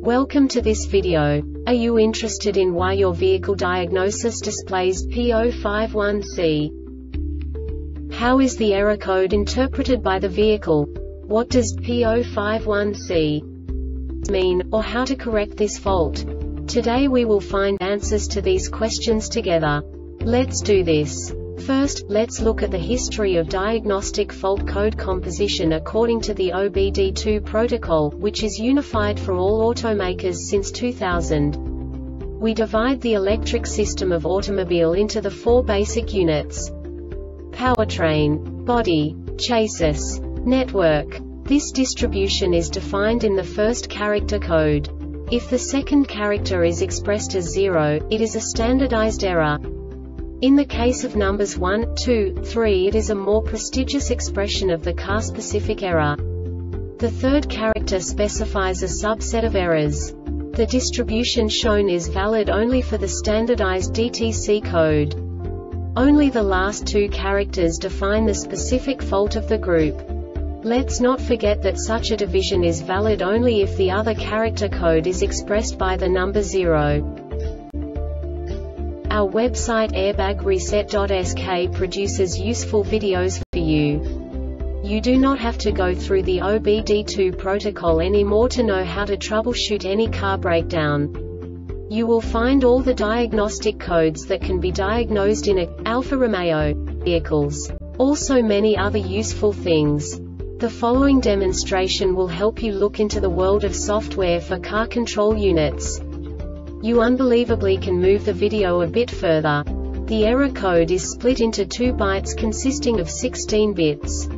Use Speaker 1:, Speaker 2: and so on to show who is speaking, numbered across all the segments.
Speaker 1: Welcome to this video. Are you interested in why your vehicle diagnosis displays P051C? How is the error code interpreted by the vehicle? What does P051C mean, or how to correct this fault? Today we will find answers to these questions together. Let's do this. First, let's look at the history of diagnostic fault code composition according to the OBD2 protocol, which is unified for all automakers since 2000. We divide the electric system of automobile into the four basic units: powertrain, body, chassis, network. This distribution is defined in the first character code. If the second character is expressed as 0, it is a standardized error. In the case of numbers 1, 2, 3, it is a more prestigious expression of the car-specific error. The third character specifies a subset of errors. The distribution shown is valid only for the standardized DTC code. Only the last two characters define the specific fault of the group. Let's not forget that such a division is valid only if the other character code is expressed by the number 0. Our website airbagreset.sk produces useful videos for you. You do not have to go through the OBD2 protocol anymore to know how to troubleshoot any car breakdown. You will find all the diagnostic codes that can be diagnosed in Alfa Romeo vehicles. Also many other useful things. The following demonstration will help you look into the world of software for car control units. You unbelievably can move the video a bit further. The error code is split into 2 bytes consisting of 16 bits.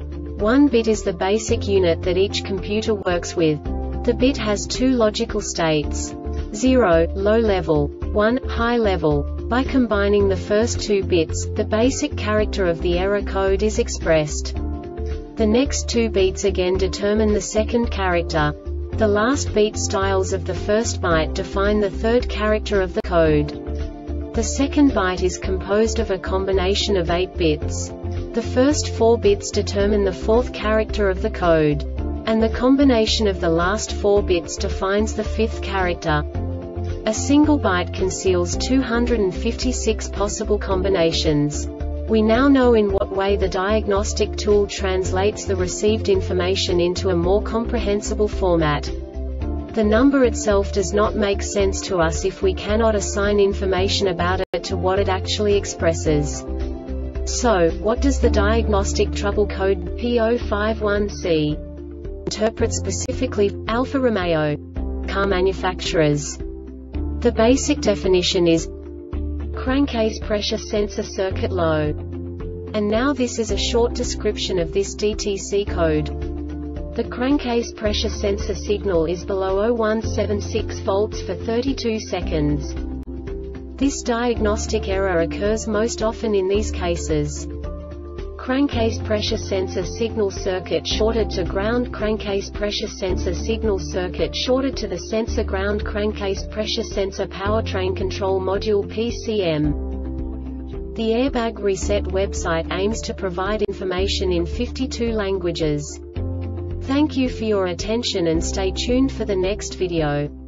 Speaker 1: 1 bit is the basic unit that each computer works with. The bit has 2 logical states: 0, low level, 1, high level. By combining the first 2 bits, the basic character of the error code is expressed. The next 2 beats again determine the second character. The last beat styles of the first byte define the third character of the code. The second byte is composed of a combination of 8 bits. The first 4 bits determine the fourth character of the code. And the combination of the last 4 bits defines the fifth character. A single byte conceals 256 possible combinations. We now know in what way the diagnostic tool translates the received information into a more comprehensible format. The number itself does not make sense to us if we cannot assign information about it to what it actually expresses. So, what does the diagnostic trouble code P051C interpret specifically for Alfa Romeo car manufacturers? The basic definition is crankcase pressure sensor circuit low. And now this is a short description of this DTC code. The crankcase pressure sensor signal is below 0176 volts for 32 seconds. This diagnostic error occurs most often in these cases: crankcase pressure sensor signal circuit shorted to ground, crankcase pressure sensor signal circuit shorted to the sensor ground, crankcase pressure sensor powertrain control module PCM. The Airbag Reset website aims to provide information in 52 languages. Thank you for your attention and stay tuned for the next video.